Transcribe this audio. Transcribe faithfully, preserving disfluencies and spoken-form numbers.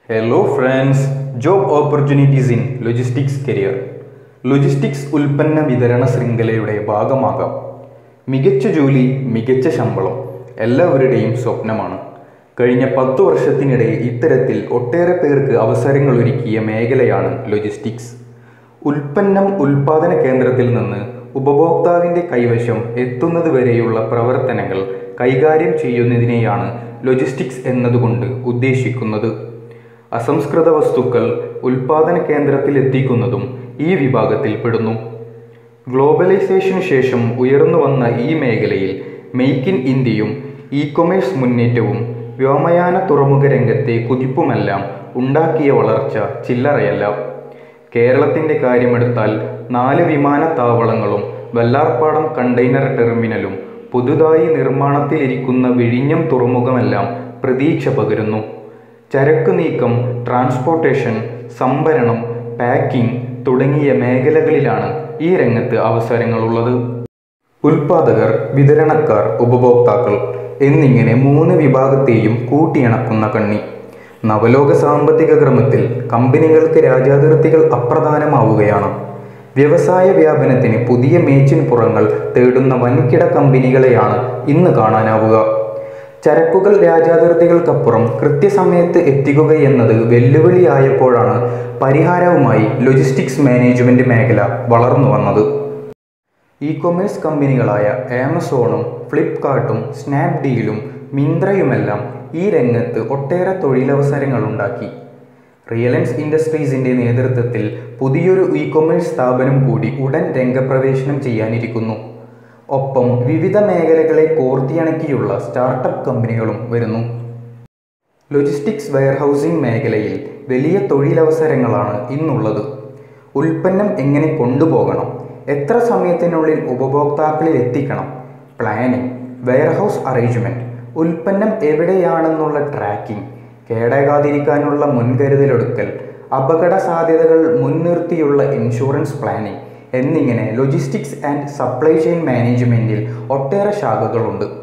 Hello friends, job opportunities in logistics career. Logistics ഉൽപ്പന്ന വിതരണ ശൃംഖലയുടെ ഭാഗമാകാം. മികച്ച ജോലി, മികച്ച ശമ്പളം എല്ലാവരുടെയും സ്വപ്നമാണ്. കഴിഞ്ഞ പത്തു വർഷത്തിനിടെ ഇത്തരത്തിൽ ഒട്ടേറെ പേർക്ക് അവസരങ്ങൾ ഒരുക്കിയ മേഖലയാണ് ലോജിസ്റ്റിക്സ്. ഉൽപ്പന്നം ഉൽപാദന കേന്ദ്രത്തിൽ നിന്ന് ഉപഭോക്താവിൻ്റെ കൈവശം എത്തുന്നതുവരെയുള്ള പ്രവർത്തനങ്ങൾ കൈകാര്യം ചെയ്യുന്നതിനെയാണ് ലോജിസ്റ്റിക്സ് എന്നതുകൊണ്ട് ഉദ്ദേശിക്കുന്നത്. അസംസ്കൃത വസ്തുക്കൾ ഉൽപാദന കേന്ദ്രത്തിൽ എത്തിക്കുന്നതും ഈ വിഭാഗത്തിൽ പെടുന്നു. ഗ്ലോബലൈസേഷന് ശേഷം ഉയർന്നു വന്ന ഈ മേഖലയിൽ മെയ്ക്ക് ഇൻ ഇന്ത്യയും ഇ കൊമേഴ്സ് മുന്നേറ്റവും വ്യോമയാന തുറമുഖ രംഗത്തെ കുതിപ്പുമെല്ലാം ഉണ്ടാക്കിയ വളർച്ച ചില്ലറയല്ല. കേരളത്തിൻ്റെ കാര്യമെടുത്താൽ നാല് വിമാനത്താവളങ്ങളും വല്ലാർപാടം കണ്ടെയ്നർ ടെർമിനലും പുതുതായി നിർമ്മാണത്തിലിരിക്കുന്ന വിഴിഞ്ഞം തുറമുഖമെല്ലാം പ്രതീക്ഷ പകരുന്നു. ചരക്ക് നീക്കം, ട്രാൻസ്പോർട്ടേഷൻ, സംഭരണം, പാക്കിംഗ് തുടങ്ങിയ മേഖലകളിലാണ് ഈ രംഗത്ത് അവസരങ്ങളുള്ളത്. ഉൽപാദകർ, വിതരണക്കാർ, ഉപഭോക്താക്കൾ എന്നിങ്ങനെ മൂന്ന് വിഭാഗത്തെയും കൂട്ടിയിണക്കുന്ന കണ്ണി. നവലോക സാമ്പത്തിക ക്രമത്തിൽ കമ്പനികൾക്ക് രാജ്യാതിർത്തികൾ അപ്രധാനമാവുകയാണ്. വ്യവസായ വ്യാപനത്തിന് പുതിയ മേച്ചിൻപുറങ്ങൾ തേടുന്ന വൻകിട കമ്പനികളെയാണ് ഇന്ന് കാണാനാവുക. ചരക്കുകൾ രാജ്യാതിർത്തികൾക്കപ്പുറം കൃത്യസമയത്ത് എത്തിക്കുകയെന്നത് വെല്ലുവിളിയായപ്പോഴാണ് പരിഹാരവുമായി ലോജിസ്റ്റിക്സ് മാനേജ്മെൻറ്റ് മേഖല വളർന്നു വന്നത്. ഇ കൊമേഴ്സ് കമ്പനികളായ ആമസോണും ഫ്ലിപ്കാർട്ടും സ്നാപ്ഡീലും മിന്ത്രയുമെല്ലാം ഈ രംഗത്ത് ഒട്ടേറെ തൊഴിലവസരങ്ങളുണ്ടാക്കി. റിലയൻസ് ഇൻഡസ്ട്രീസിൻ്റെ നേതൃത്വത്തിൽ പുതിയൊരു ഇ കൊമേഴ്സ് സ്ഥാപനം കൂടി ഉടൻ രംഗപ്രവേശനം ചെയ്യാനിരിക്കുന്നു. ഒപ്പം വിവിധ മേഖലകളെ കോർത്തിയിണക്കിയുള്ള സ്റ്റാർട്ടപ്പ് കമ്പനികളും വരുന്നു. ലോജിസ്റ്റിക്സ് വെയർഹൗസിംഗ് മേഖലയിൽ വലിയ തൊഴിലവസരങ്ങളാണ് ഇന്നുള്ളത്. ഉൽപ്പന്നം എങ്ങനെ കൊണ്ടുപോകണം, എത്ര സമയത്തിനുള്ളിൽ ഉപഭോക്താക്കളിൽ എത്തിക്കണം, പ്ലാനിംഗ്, വെയർഹൗസ് അറേഞ്ച്മെൻറ്റ്, ഉൽപ്പന്നം എവിടെയാണെന്നുള്ള ട്രാക്കിംഗ്, കേടാകാതിരിക്കാനുള്ള മുൻകരുതലെടുക്കൽ, അപകട സാധ്യതകൾ മുൻനിർത്തിയുള്ള ഇൻഷുറൻസ് പ്ലാനിംഗ് എന്നിങ്ങനെ ലോജിസ്റ്റിക്സ് ആൻഡ് സപ്ലൈ ചെയിൻ മാനേജ്മെൻറ്റിൽ ഒട്ടേറെ ശാഖകളുണ്ട്.